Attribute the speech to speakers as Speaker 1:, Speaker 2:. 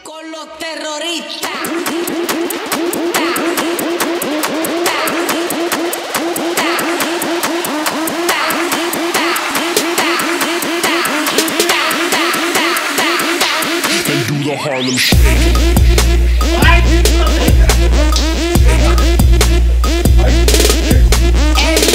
Speaker 1: con los terroristas.
Speaker 2: And do the Harlem Shake.
Speaker 1: El